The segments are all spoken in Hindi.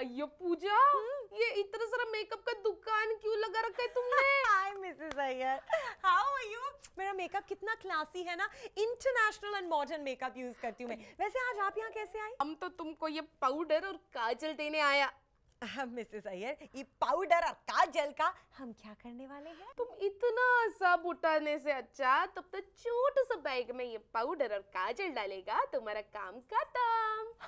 अयो पूजा, ये इतना सारा मेकअप का दुकान क्यों लगा रखा है तुमने? Hi Mrs Iyer, how are you? मेरा मेकअप कितना क्लासी है ना, international and modern makeup use करती हूँ मैं। वैसे आज आप यहाँ कैसे आई? हम तो तुमको ये पाउडर और काजल देने आया। मिसेस अय्यर, ये पाउडर और काजल का हम क्या करने वाले हैं? तुम इतना सब उठाने से अच्छा तब तो छोटे सा बैग में ये पाउडर और काजल डालेगा, तुम्हारा काम खत्म।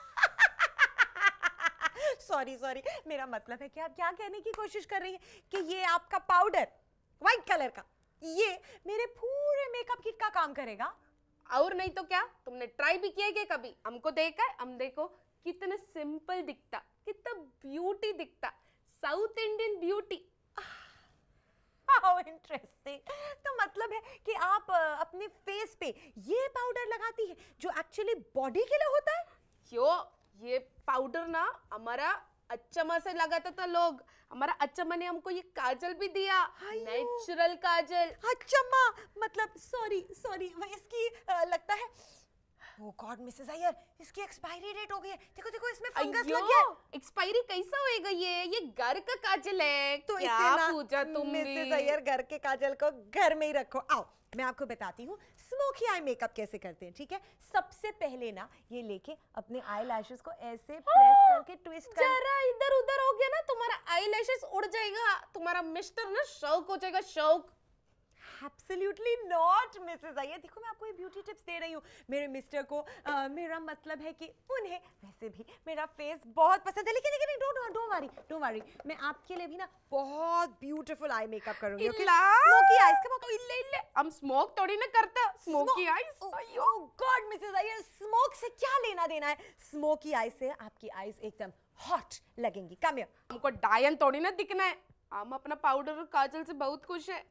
सॉरी सॉरी, मेरा मतलब है कि आप क्या कहने की कोशिश कर रही हैं कि ये आपका पाउडर व्हाइट कलर का ये मेरे पूरे मेकअप किट का काम करेगा? और नहीं तो क्या, तुमने ट्राई भी किया क्या कभी? हमको देखा है, हम देखो कितना सिंपल दिखता, कितना ब्यूटी दिखता, south Indian beauty. How interesting. तो मतलब है कि आप अपने फेस पे ये पाउडर लगाती है जो एक्चुअली बॉडी के लिए होता है? क्यों, ये पाउडर ना हमारा अच्चम्मा से लगाता था लोग। हमारा अच्चम्मा ने हमको ये काजल भी दिया, नेचुरल काजल। अच्चम्मा मतलब सॉरी सॉरी, इसकी लगता है ओह गॉड मिसेस अय्यर, इसकी एक्सपायरी डेट हो गई है। देखो देखो, इसमें फंगस लग गया। एक्सपायरी कैसा होएगा? ये घर का काजल है। तो क्या पूजा तुम मिसेस अय्यर, घर के काजल को घर में ही रखो। आओ मैं आपको बताती हूँ स्मोकी आई मेकअप कैसे करते हैं, ठीक है? सबसे पहले ना ये लेके अपने आई लैशेस को ऐसे प्रेस करके ट्विस्ट कर। जरा इधर उधर हो गया ना तुम्हारा आई लैशेस उड़ जाएगा, तुम्हारा मिस्टर ना शौक हो जाएगा, शौक। Absolutely not, Mrs. अय्यर। देखो मैं आपको ये ब्यूटी टिप्स दे रही हूँ। मेरे मिस्टर को मेरा मतलब है कि उन्हें वैसे भी मेरा फेस बहुत पसंद है, लेकिन डोंट वरी, मैं आपके लिए भी ना बहुत ब्यूटीफुल आई मेकअप करूंगी। ओके, स्मोकी आईज का मतलब ले हम स्मोक थोड़ी ना करता, स्मोकी आईज। अयो गॉड मिसेस अय्यर, स्मोक से क्या लेना देना है? स्मोकी आईज से आपकी आईज एकदम हॉट लगेंगी। Come here. हमको डायन थोड़ी ना दिखना है, हम अपना पाउडर और काजल से बहुत खुश है।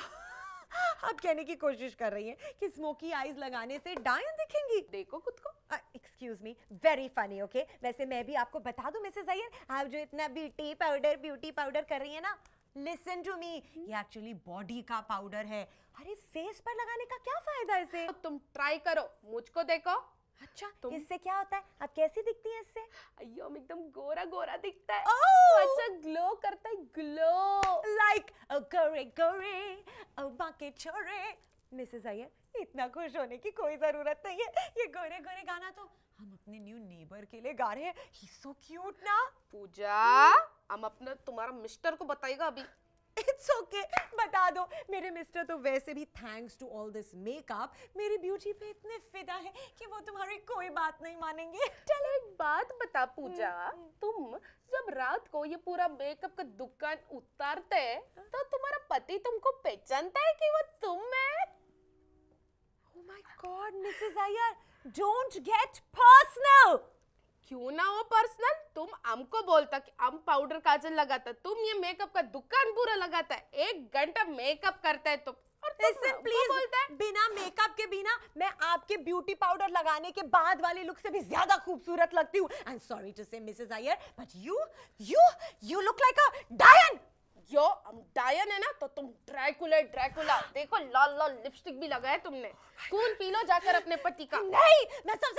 आप कहने की कोशिश कर रही हैं कि स्मोकी आईज लगाने से डायन दिखेंगी? देखो खुद को। Excuse me, very funny. Okay, वैसे मैं भी आपको बता दूं मिसेस अय्यर, आप जो इतना ब्यूटी पाउडर कर रही है ना, लिसन टू मी, ये एक्चुअली बॉडी का पाउडर है। अरे फेस पर लगाने का क्या फायदा है इसे? तुम ट्राई करो, मुझको देखो। अच्छा, इससे क्या होता है? आप कैसी दिखती हैं इससे? अयो हम एकदम गोरा गोरा दिखता है। Oh! अच्छा ग्लो करता है, ग्लो लाइक गोरे बाके छोरे। मिसेस अय्यर, इतना खुश होने की कोई जरूरत नहीं है। ये गोरे गोरे गाना तो हम अपने न्यू नेबर के लिए गा रहे हैं। ही सो क्यूट ना। पूजा, हम अपना तुम्हारा मिस्टर को बताएगा अभी। इट्स ओके, बता दो। मेरे मिस्टर तो वैसे भी thanks to all this makeup मेरी ब्यूटी पे इतने फिदा है कि वो तुम्हारी कोई बात नहीं मानेंगे। चलो एक बात बता पूजा, तुम जब रात को ये पूरा मेकअप का दुकान उतारते तो तुम्हारा पति तुमको पहचानता है कि वो तुम है? Oh my god Mrs Iyer, don't get personal. क्यों ना हो पर्सनल, तुम हमको बोलता कि हम पाउडर काजल लगाता, तुम ये मेकअप का दुकान पूरा लगाता है, 1 घंटा मेकअप करता है तुम, और तुम प्लीज बोलता है बिना मेकअप के बिना मैं आपके ब्यूटी पाउडर लगाने के बाद वाले लुक से भी ज्यादा खूबसूरत लगती हूँ। I am sorry to say Mrs Iyer, but you look like a डायन। यो हम डायन है ना, तो तुम ड्रैकुला। देखो लाल लाल लिपस्टिक भी लगाया तुमने। खून पी लो जाकर अपने पति का। नहीं, मैं सबसे